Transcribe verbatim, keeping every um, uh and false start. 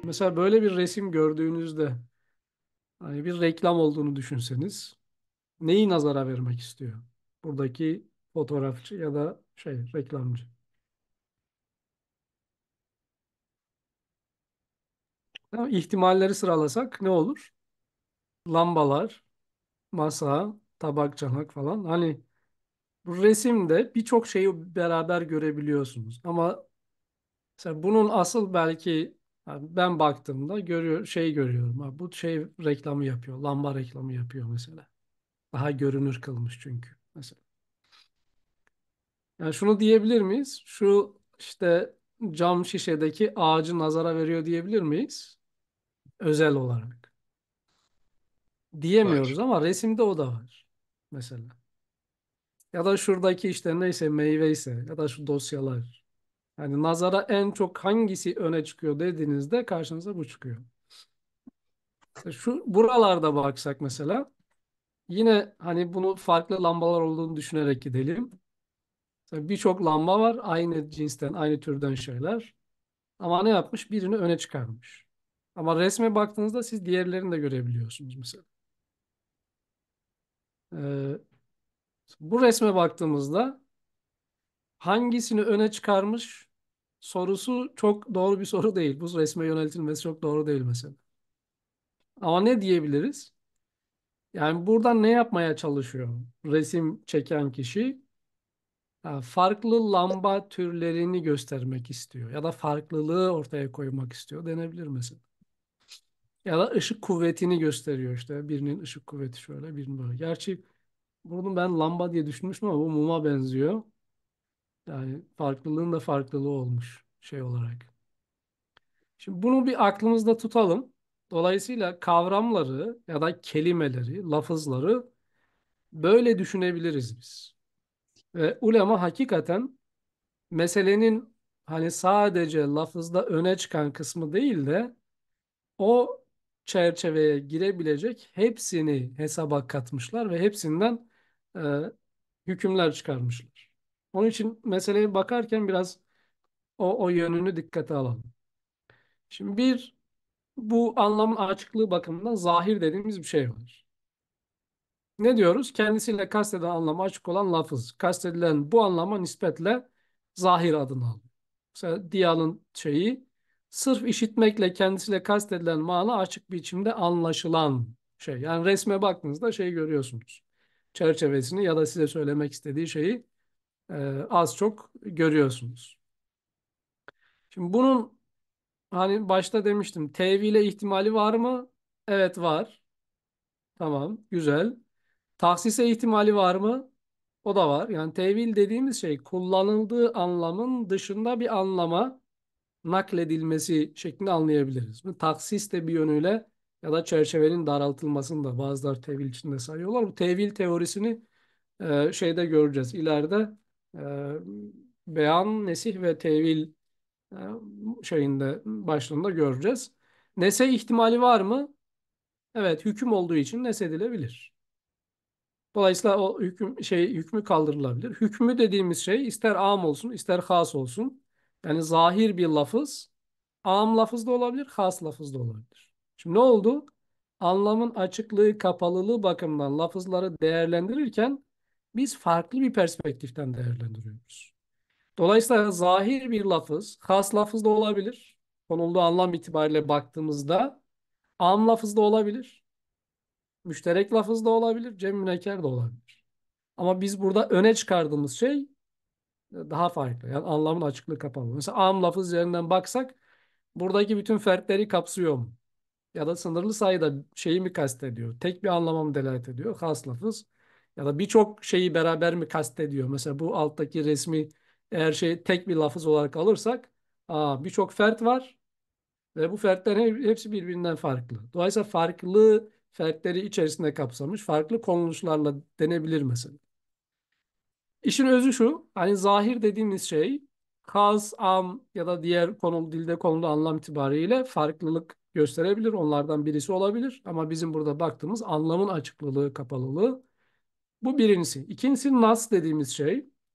Mesela böyle bir resim gördüğünüzde hani bir reklam olduğunu düşünseniz neyi nazara vermek istiyor? Buradaki fotoğrafçı ya da şey reklamcı. Tamam, ihtimalleri sıralasak ne olur? Lambalar, masa, tabak, çanak falan. Hani bu resimde birçok şeyi beraber görebiliyorsunuz. Ama mesela bunun asıl belki yani ben baktığımda görüyor, şey görüyorum. Ha, bu şey reklamı yapıyor. Lamba reklamı yapıyor mesela. Daha görünür kılmış çünkü mesela. Yani şunu diyebilir miyiz? Şu işte cam şişedeki ağacı nazara veriyor diyebilir miyiz? Özel olarak. Diyemiyoruz Hayır. ama resimde o da var. Mesela. Ya da şuradaki işte neyse meyve ise ya da şu dosyalar. Yani nazara en çok hangisi öne çıkıyor dediğinizde karşınıza bu çıkıyor. İşte şu buralarda baksak mesela yine hani bunu farklı lambalar olduğunu düşünerek gidelim. Mesela birçok lamba var aynı cinsten, aynı türden şeyler. Ama ne yapmış? Birini öne çıkarmış. Ama resme baktığınızda siz diğerlerini de görebiliyorsunuz mesela. Ee, Bu resme baktığımızda hangisini öne çıkarmış sorusu çok doğru bir soru değil. Bu resme yöneltilmesi çok doğru değil mesela. Ama ne diyebiliriz? Yani buradan ne yapmaya çalışıyor resim çeken kişi? Ha, farklı lamba türlerini göstermek istiyor ya da farklılığı ortaya koymak istiyor denebilir mesela. Ya da ışık kuvvetini gösteriyor işte. Birinin ışık kuvveti şöyle, birinin böyle. Gerçi bunu ben lamba diye düşünmüştüm ama bu muma benziyor. Yani farklılığın da farklılığı olmuş şey olarak. Şimdi bunu bir aklımızda tutalım. Dolayısıyla kavramları ya da kelimeleri, lafızları böyle düşünebiliriz biz. Ve ulema hakikaten meselenin hani sadece lafızda öne çıkan kısmı değil de o çerçeveye girebilecek hepsini hesaba katmışlar ve hepsinden e, hükümler çıkarmışlar. Onun için meseleye bakarken biraz o, o yönünü dikkate alalım. Şimdi bir bu anlamın açıklığı bakımından zahir dediğimiz bir şey var. Ne diyoruz? Kendisiyle kastedilen anlamı açık olan lafız. Kastedilen bu anlama nispetle zahir adını alıyor. Mesela Diyal'ın şeyi sırf işitmekle kendisiyle kastedilen mana açık biçimde anlaşılan şey. Yani resme baktığınızda şey görüyorsunuz. Çerçevesini ya da size söylemek istediği şeyi e, az çok görüyorsunuz. Şimdi bunun hani başta demiştim tevhile ihtimali var mı? Evet var. Tamam, güzel. Taksise ihtimali var mı? O da var. Yani tevil dediğimiz şey kullanıldığı anlamın dışında bir anlama nakledilmesi şeklinde anlayabiliriz. Bu taksis de bir yönüyle ya da çerçevenin daraltılmasını da bazıları tevil içinde sayıyorlar. Bu tevil teorisini e, şeyde göreceğiz. İleride e, beyan, nesih ve tevil e, şeyinde başlığında göreceğiz. Nese ihtimali var mı? Evet, hüküm olduğu için nesedilebilir. Dolayısıyla o hüküm şey hükmü kaldırılabilir. Hükmü dediğimiz şey ister am olsun, ister has olsun. Yani zahir bir lafız, am lafız da olabilir, has lafız da olabilir. Şimdi ne oldu? Anlamın açıklığı, kapalılığı bakımından lafızları değerlendirirken biz farklı bir perspektiften değerlendiriyoruz. Dolayısıyla zahir bir lafız, has lafız da olabilir. Konulduğu anlam itibariyle baktığımızda am lafız da olabilir, müşterek lafız da olabilir, cem münekker de olabilir. Ama biz burada öne çıkardığımız şey daha farklı. Yani anlamın açıklığı kapalı. Mesela am lafız üzerinden baksak buradaki bütün fertleri kapsıyor mu? Ya da sınırlı sayıda şeyi mi kastediyor? Tek bir anlama mı delalet ediyor? Has lafız. Ya da birçok şeyi beraber mi kastediyor? Mesela bu alttaki resmi eğer şey tek bir lafız olarak alırsak aa, birçok fert var ve bu fertlerin hepsi birbirinden farklı. Dolayısıyla farklı fertleri içerisinde kapsamış farklı konuluşlarla denebilir mesela. İşin özü şu, hani zahir dediğimiz şey has, am ya da diğer konulu dilde konulu anlam itibariyle farklılık gösterebilir. Onlardan birisi olabilir. Ama bizim burada baktığımız anlamın açıklılığı, kapalılığı bu birincisi. İkincisi nas dediğimiz şey.